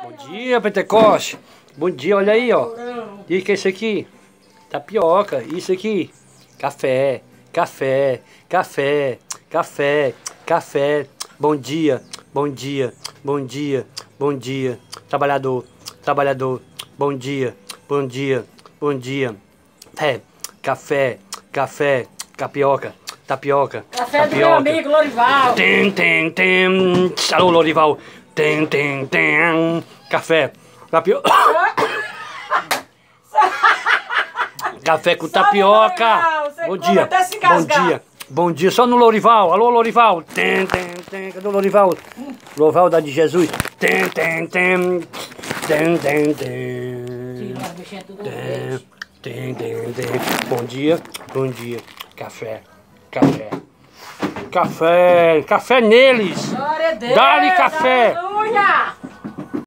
Bom dia, Pentecoste. Bom dia, olha aí, ó. E o que é isso aqui? Tapioca. Isso aqui? Café, café, café, café, café. Bom dia, bom dia, bom dia, bom dia. Trabalhador, trabalhador. Bom dia, bom dia, bom dia. Café, café, tapioca, tapioca. Café tapioca. Do meu amigo Lorival. Tem. Alô, Lorival. Tem. Café, tapioca. Café com tapioca. Bom dia, bom dia, bom dia. Só no Lorival. Alô, Lorival. Tem. Cadê o Lorival? Lorival da de Jesus. Tem. Bom dia, bom dia. Café, café. Café neles. Glória a Deus. Dá-lhe café. Aleluia.